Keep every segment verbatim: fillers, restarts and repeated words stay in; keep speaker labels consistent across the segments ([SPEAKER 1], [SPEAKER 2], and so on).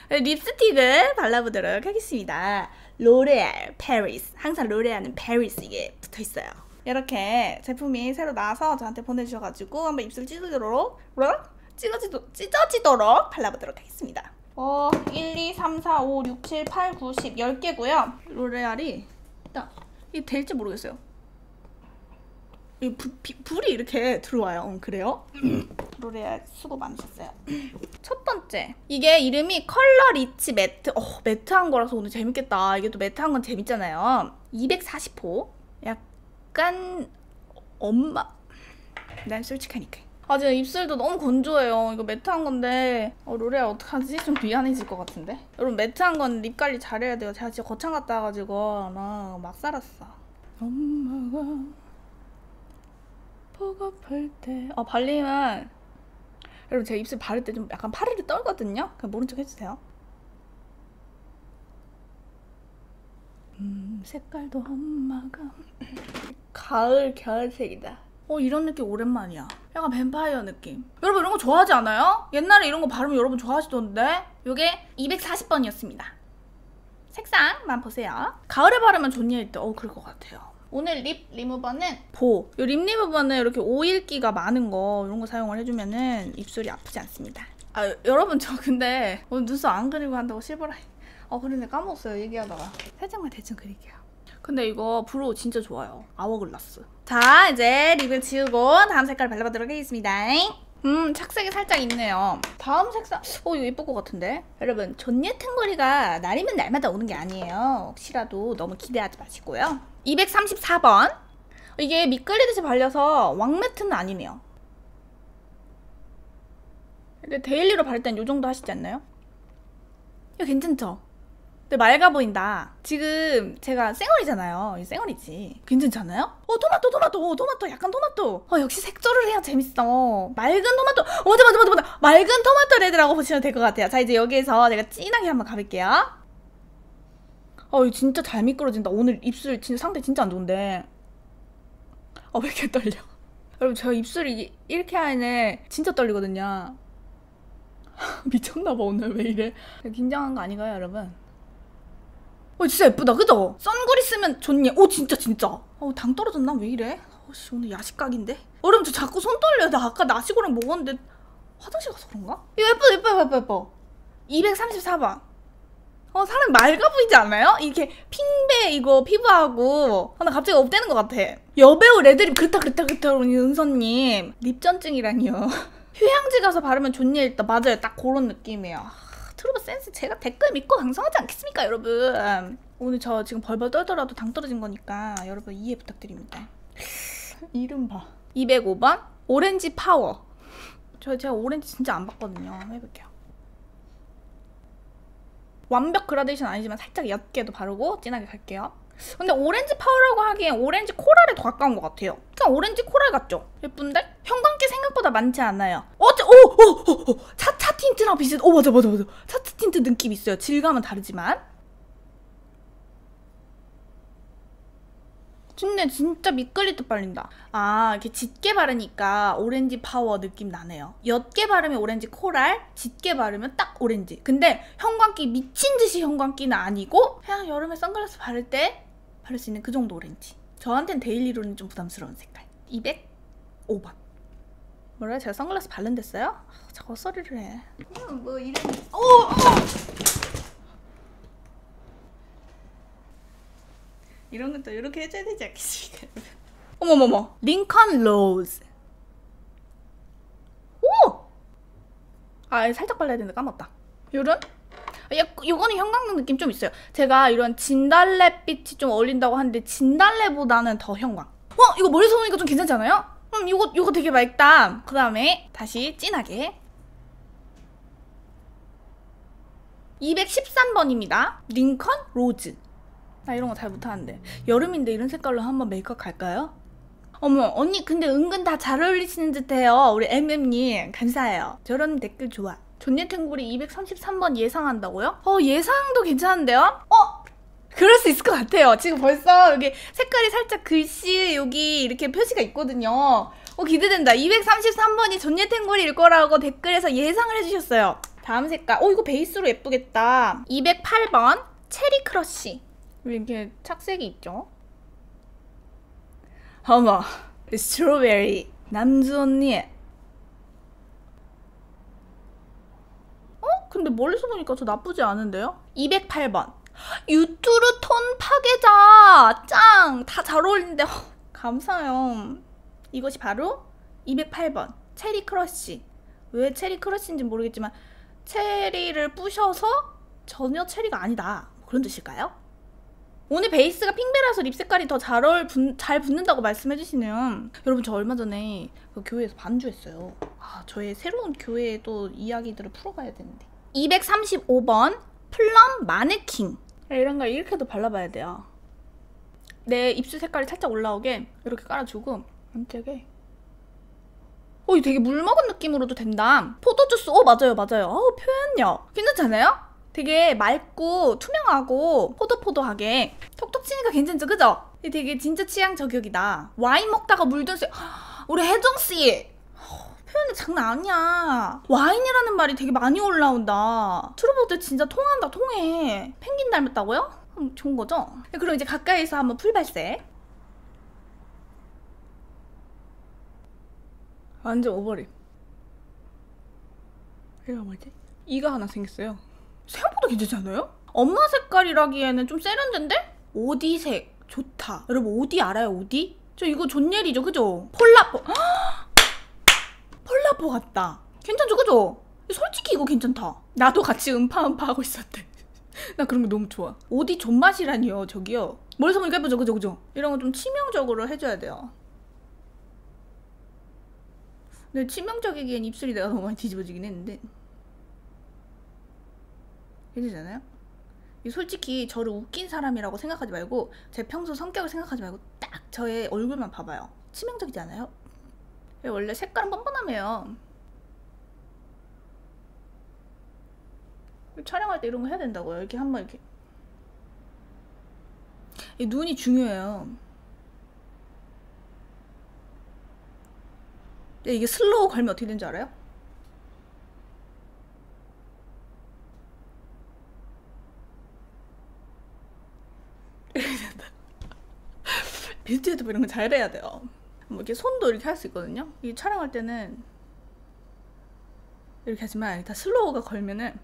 [SPEAKER 1] 립스틱을 발라보도록 하겠습니다. 로레알 페리스. 항상 로레알은 페리스 이게 붙어있어요. 이렇게 제품이 새로 나와서 저한테 보내주셔가지고 한번 입술 찢어지도록 찢어지도, 찢어지도록 발라보도록 하겠습니다. 어, 일, 이, 삼, 사, 오, 육, 칠, 팔, 구, 십 열 개고요. 로레알이 일단 이게 될지 모르겠어요. 이 불, 비, 불이 이렇게 들어와요. 음, 그래요? 로레알 수고 많으셨어요. 첫 번째, 이게 이름이 컬러 리치 매트. 어, 매트한 거라서 오늘 재밌겠다. 이게 또 매트한 건 재밌잖아요. 이백사십 호. 약간 엄마. 난 솔직하니까. 아, 지금 입술도 너무 건조해요. 이거 매트한 건데 어, 로레알 어떡하지? 좀 미안해질 것 같은데. 여러분, 매트한 건 립 관리 잘해야 돼요. 제가 진짜 거창 갔다 와가지고 나 막 살았어. 엄마가 보고플 때. 아, 발리면 여러분, 제가 입술 바를 때 좀 약간 파르르 떨거든요? 그냥 모른 척 해주세요. 음, 색깔도 엄마가 가을 겨울색이다. 어, 이런 느낌 오랜만이야. 약간 뱀파이어 느낌. 여러분, 이런 거 좋아하지 않아요? 옛날에 이런 거 바르면 여러분 좋아하시던데? 요게 이백사십 번이었습니다. 색상만 보세요. 가을에 바르면 존예일 때, 어, 그럴 것 같아요. 오늘 립 리무버는 보. 이 립 리무버는 이렇게 오일기가 많은 거 이런 거 사용을 해주면은 입술이 아프지 않습니다. 아, 여러분, 저 근데 오늘 눈썹 안 그리고 한다고 실버라. 어, 그런데 까먹었어요. 얘기하다가. 살짝만 대충 그릴게요. 근데 이거 브로우 진짜 좋아요. 아워글라스. 자, 이제 립을 지우고 다음 색깔 발라보도록 하겠습니다. 음, 착색이 살짝 있네요. 다음 색상, 어, 이거 예쁠 것 같은데? 여러분, 존예탱거리가 날이면 날마다 오는 게 아니에요. 혹시라도 너무 기대하지 마시고요. 이백삼십사 번. 이게 미끌리듯이 발려서 왕매트는 아니네요. 근데 데일리로 바를 땐 이 정도 하시지 않나요? 이거 괜찮죠? 근데 맑아 보인다. 지금 제가 쌩얼이잖아요. 이 쌩얼이지. 괜찮지 않아요? 어, 토마토, 토마토, 어, 토마토, 약간 토마토. 어, 역시 색조를 해야 재밌어. 맑은 토마토. 어, 맞아, 맞아, 맞아, 맞아. 맑은 토마토 레드라고 보시면 될 것 같아요. 자, 이제 여기에서 내가 진하게 한번 가볼게요. 어, 이거 진짜 잘 미끄러진다. 오늘 입술 진짜 상태 진짜 안 좋은데. 어, 왜 이렇게 떨려? 여러분, 제가 입술이 이렇게 하는 진짜 떨리거든요. 미쳤나봐, 오늘 왜 이래. 긴장한 거 아닌가요, 여러분? 어, 진짜 예쁘다, 그죠? 선글이 쓰면 좋니? 오, 진짜 진짜. 어, 당 떨어졌나? 왜 이래? 어씨, 오늘 야식각인데? 여러분, 저 자꾸 손 떨려요. 나 아까 나시고랑 먹었는데 화장실 가서 그런가? 이거 예뻐, 예뻐, 예뻐, 예뻐. 이백삼십사 번. 어, 사람 맑아 보이지 않아요? 이렇게 핑배 이거 피부하고. 아, 나 갑자기 업되는 것 같아. 여배우 레드립 그렇다 그렇다 그렇다 우리 은서님. 립전증이라니요. 휴양지 가서 바르면 좋니 일다. 맞아요, 딱 그런 느낌이에요. 트루버 센스 제가 댓글 믿고 방송하지 않겠습니까, 여러분? 오늘 저 지금 벌벌 떨더라도 당 떨어진 거니까 여러분 이해 부탁드립니다. 이름 봐. 이백오 번 오렌지 파워. 저 제가 오렌지 진짜 안 봤거든요. 한번 해볼게요. 완벽 그라데이션 아니지만 살짝 옅게도 바르고 진하게 갈게요. 근데 오렌지 파워라고 하기엔 오렌지 코랄에 더 가까운 것 같아요. 그냥 오렌지 코랄 같죠? 예쁜데? 형광기 생각보다 많지 않아요. 어째, 오! 오! 오! 오! 차차 틴트랑 비슷, 오, 맞아, 맞아, 맞아. 차차 틴트 느낌 있어요. 질감은 다르지만. 근데 진짜 미끌리듯 발린다. 아, 이렇게 짙게 바르니까 오렌지 파워 느낌 나네요. 옅게 바르면 오렌지 코랄, 짙게 바르면 딱 오렌지. 근데 형광기 미친 듯이 형광기는 아니고 그냥 여름에 선글라스 바를 때 바를 수 있는 그 정도 오렌지. 저한텐 데일리로는 좀 부담스러운 색깔. 이백오 번. 뭐라? 제가 선글라스 바른댔어요? 아, 자꾸 헛소리를 해. 음, 뭐 이름이. 오! 오! 이런 것도 이렇게 해줘야 되지 않겠습니까? 어머머머. 링컨 로즈. 오! 아, 살짝 발라야 되는데 까먹었다. 요런? 요거는 형광등 느낌 좀 있어요. 제가 이런 진달래빛이 좀 어울린다고 하는데 진달래보다는 더 형광. 어? 이거 머리에서 보니까 좀 괜찮지 않아요? 음, 요거, 요거 되게 맑다. 그 다음에 다시 진하게. 이백십삼 번입니다. 링컨 로즈. 나 이런 거 잘 못하는데. 여름인데 이런 색깔로 한번 메이크업 갈까요? 어머, 언니 근데 은근 다 잘 어울리시는 듯해요. 우리 엠엠님 감사해요. 저런 댓글 좋아. 존예탱구리 이백삼십삼 번 예상한다고요? 어, 예상도 괜찮은데요? 어? 그럴 수 있을 것 같아요. 지금 벌써 여기 색깔이 살짝 글씨 여기 이렇게 표시가 있거든요. 어, 기대된다. 이백삼십삼 번이 존예탱구리일 거라고 댓글에서 예상을 해주셨어요. 다음 색깔. 오, 이거 베이스로 예쁘겠다. 이백팔 번 체리 크러쉬. 왜 이렇게 착색이 있죠? 어머, 스트로베리. 남주 언니. 어? 근데 멀리서 보니까 저 나쁘지 않은데요? 이백팔 번 유투르 톤 파괴자. 짱! 다 잘 어울리는데. 허, 감사해요. 이것이 바로 이백팔 번 체리 크러쉬. 왜 체리 크러쉬인지 모르겠지만 체리를 부셔서 전혀 체리가 아니다, 그런 뜻일까요? 오늘 베이스가 핑베라서 립 색깔이 더 잘 어울, 잘 붙는다고 말씀해주시네요. 여러분, 저 얼마 전에 그 교회에서 반주했어요. 아, 저의 새로운 교회의 또 이야기들을 풀어가야 되는데. 이백삼십오 번 플럼 마네킹. 이런 거 이렇게도 발라봐야 돼요. 내 입술 색깔이 살짝 올라오게 이렇게 깔아주고 안되게. 어, 이 되게 물 먹은 느낌으로도 된다. 포도주스. 어, 맞아요 맞아요. 어, 표현력 괜찮지 않아요? 되게 맑고 투명하고 포도포도하게 톡톡 치니까 괜찮죠, 그죠? 이 되게 진짜 취향 저격이다. 와인 먹다가 물든 색. 우리 혜정씨 표현력 장난 아니야. 와인이라는 말이 되게 많이 올라온다. 트루버드 진짜 통한다, 통해. 펭귄 닮았다고요? 음, 좋은 거죠? 그럼 이제 가까이서 한번 풀발색. 완전 오버립. 이거 뭐지? 이가 하나 생겼어요. 생각보다 괜찮지 않아요? 엄마 색깔이라기에는 좀 세련된데? 오디색 좋다. 여러분, 오디 알아요? 오디? 저 이거 존예리죠, 그죠? 폴라포. 폴라포 같다. 괜찮죠, 그죠? 솔직히 이거 괜찮다. 나도 같이 음파음파 하고 있었대. 나 그런 거 너무 좋아. 오디 존맛이라니요, 저기요. 멀리서 보니까 예쁘죠, 그죠, 그죠? 이런 거 좀 치명적으로 해줘야 돼요. 근데 치명적이기엔 입술이 내가 너무 많이 뒤집어지긴 했는데 괜찮잖아요? 솔직히 저를 웃긴 사람이라고 생각하지 말고 제 평소 성격을 생각하지 말고 딱 저의 얼굴만 봐봐요. 치명적이지 않아요? 원래 색깔은 뻔뻔하네요. 촬영할 때 이런 거 해야 된다고요. 이렇게 한번 이렇게. 이 눈이 중요해요. 이게 슬로우 걸면 어떻게 되는지 알아요? 이렇게 된다. 뷰티 유튜브 이런 거 잘해야 돼요. 뭐 이렇게 손도 이렇게 할 수 있거든요. 이 촬영할 때는 이렇게 하지만 다 슬로우가 걸면은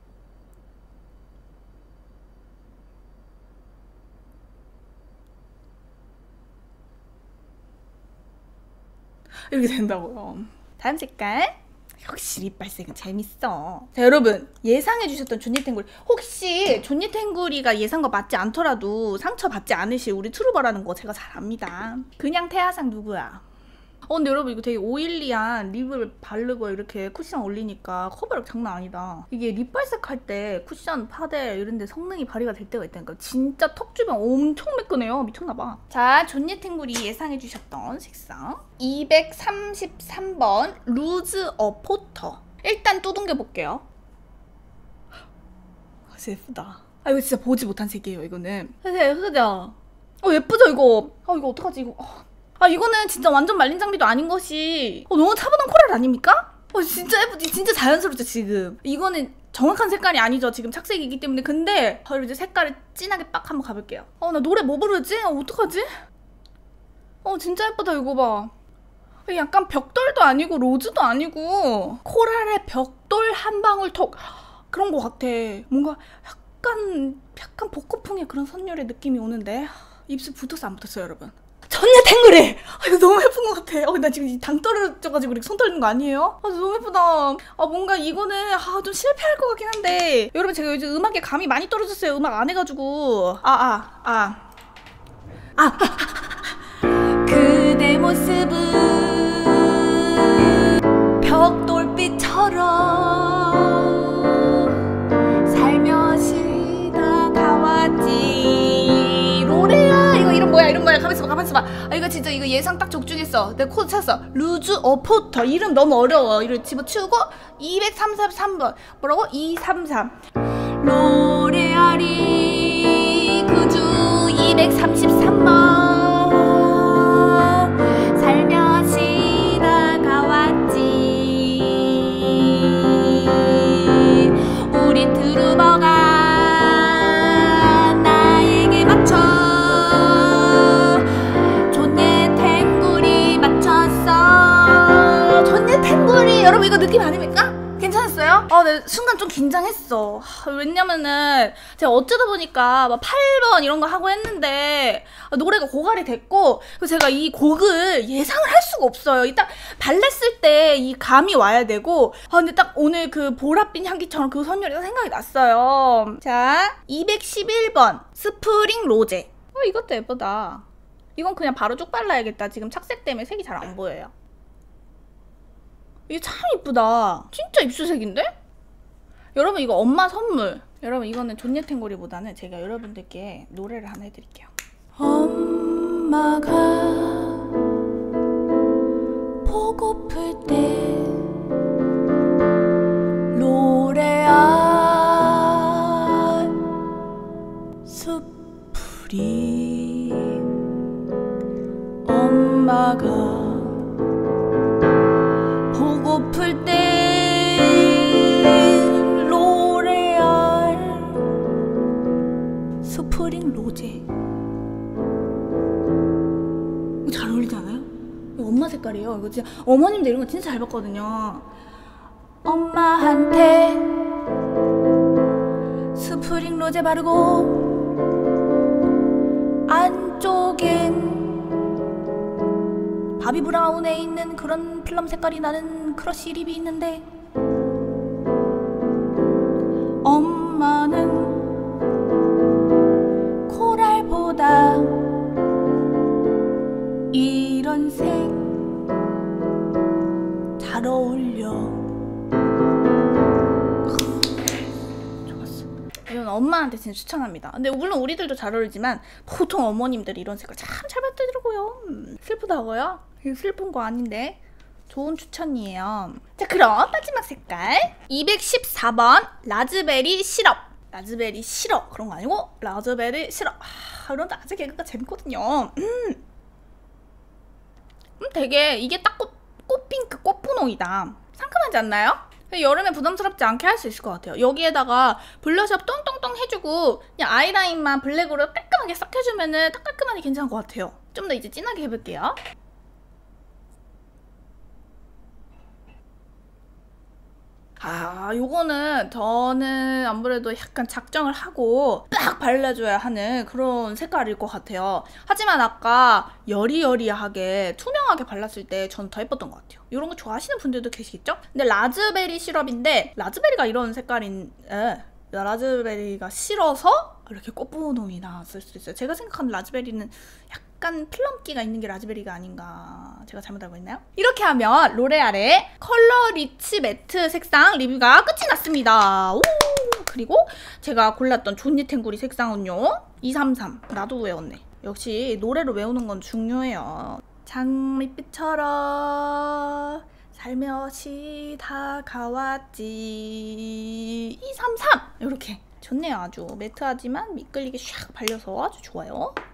[SPEAKER 1] 이렇게 된다고요. 다음 색깔. 역시 립발색은 재밌어. 자, 여러분, 예상해주셨던 존니탱구리. 혹시 존니탱구리가 예상과 맞지 않더라도 상처받지 않으실 우리 트루버라는 거 제가 잘 압니다. 그냥 태아상 누구야? 어, 근데 여러분, 이거 되게 오일리한 립을 바르고 이렇게 쿠션 올리니까 커버력 장난 아니다. 이게 립발색 할 때 쿠션, 파데 이런 데 성능이 발휘가 될 때가 있다니까. 진짜 턱 주변 엄청 매끈해요. 미쳤나봐. 자, 존니탱구리 예상해주셨던 색상 이백삼십삼 번 루즈 어 포터. 일단 뚜둥겨 볼게요. 아, 진짜 예쁘다. 아, 이거 진짜 보지 못한 색이에요, 이거는. 그죠? 어, 예쁘죠, 이거? 아, 이거 어떡하지, 이거. 어. 아, 이거는 진짜 완전 말린 장비도 아닌 것이 어, 너무 차분한 코랄 아닙니까? 어, 진짜 예쁘지? 진짜 자연스럽죠, 지금. 이거는 정확한 색깔이 아니죠, 지금 착색이기 때문에. 근데 저를 이제 색깔을 진하게 빡 한번 가볼게요. 어, 나 노래 뭐 부르지? 어, 어떡하지? 어, 진짜 예쁘다, 이거 봐. 약간 벽돌도 아니고 로즈도 아니고 코랄의 벽돌 한 방울 톡 그런 거 같아. 뭔가 약간 약간 복고풍의 그런 선율의 느낌이 오는데 입술 붙었어, 안 붙었어요, 여러분? 존니탱구리! 아, 이거 너무 예쁜 것 같아. 어, 나 지금 당 떨어져가지고 이렇게 손 떨리는 거 아니에요? 아, 너무 예쁘다. 아, 뭔가 이거는 아, 좀 실패할 것 같긴 한데 여러분, 제가 요즘 음악에 감이 많이 떨어졌어요. 음악 안 해가지고. 아, 아, 아. 아, 아, 아. 그대 모습은 벽돌빛처럼 살며시 다가왔지. 로레야, 이거 이름 뭐야? 이름 뭐야? 가만있어 봐, 가만있어 봐. 아, 이거 진짜 이거 예상 딱 적중했어. 내가 코드 찾았어. 루즈 어 포터. 이름 너무 어려워. 이걸 집어치우고 이백삼십삼 번 뭐라고? 이백삼십삼. 로레알이 그주 이백삼십삼 번 살며시 다가왔지. 좀 긴장했어. 하, 왜냐면은 제가 어쩌다 보니까 막 팔 번 이런 거 하고 했는데 노래가 고갈이 됐고, 그리고 제가 이 곡을 예상을 할 수가 없어요. 이 딱 발랐을 때 이 감이 와야 되고, 아 근데 딱 오늘 그 보랏빛 향기처럼 그 선율이 생각이 났어요. 자, 이백십일 번 스프링 로제. 어, 이것도 예쁘다. 이건 그냥 바로 쭉 발라야겠다. 지금 착색 때문에 색이 잘 안 보여요. 이게 참 이쁘다. 진짜 입술색인데? 여러분 이거 엄마 선물. 여러분 이거는 존예탱고리보다는 제가 여러분들께 노래를 하나 해드릴게요. 엄마가 보고플 때 로레알 스프링. 엄마가 보고플 때 로레알 스프링 로제. 이거 잘 어울리지 않아요? 이거 엄마 색깔이에요. 이거 진짜 어머님들 이런 거 진짜 잘 봤거든요. 엄마한테 스프링 로제 바르고 안쪽엔 바비 브라운에 있는 그런 플럼 색깔이 나는 크러쉬 립이 있는데, 엄마는 코랄보다 이런 색 잘 어울려. 좋았어. 이건 엄마한테 진짜 추천합니다. 근데 물론 우리들도 잘 어울리지만 보통 어머님들이 이런 색깔 참 잘 받더라고요. 음, 슬프다고요? 이거 슬픈 거 아닌데 좋은 추천이에요. 자, 그럼 마지막 색깔 이백십사 번 라즈베리 시럽. 라즈베리 시럽 그런 거 아니고 라즈베리 시럽. 아, 이런 라즈 개그가 재밌거든요. 음, 음 되게 이게 딱 꽃, 꽃핑크 꽃분홍이다. 상큼하지 않나요? 여름에 부담스럽지 않게 할 수 있을 것 같아요. 여기에다가 블러셔 똥똥똥 해주고 그냥 아이라인만 블랙으로 깔끔하게 싹 해주면은 딱 깔끔하게 괜찮을 것 같아요. 좀 더 이제 진하게 해볼게요. 아, 요거는 저는 아무래도 약간 작정을 하고 딱 발라줘야 하는 그런 색깔일 것 같아요. 하지만 아까 여리여리하게 투명하게 발랐을 때 전 더 예뻤던 것 같아요. 이런 거 좋아하시는 분들도 계시겠죠? 근데 라즈베리 시럽인데 라즈베리가 이런 색깔인 에, 라즈베리가 싫어서 이렇게 꽃분홍이 나왔을 수도 있어요. 제가 생각하는 라즈베리는 약간 플럼기가 있는 게 라즈베리가 아닌가. 제가 잘못 알고 있나요? 이렇게 하면 로레알의 컬러 리치 매트 색상 리뷰가 끝이 났습니다. 오! 그리고 제가 골랐던 존예탱구리 색상은요 이삼삼. 나도 외웠네. 역시 노래로 외우는 건 중요해요. 장밋빛처럼 살며시 다가왔지. 이삼삼! 이렇게 좋네요. 아주 매트하지만 미끌리게 샥 발려서 아주 좋아요.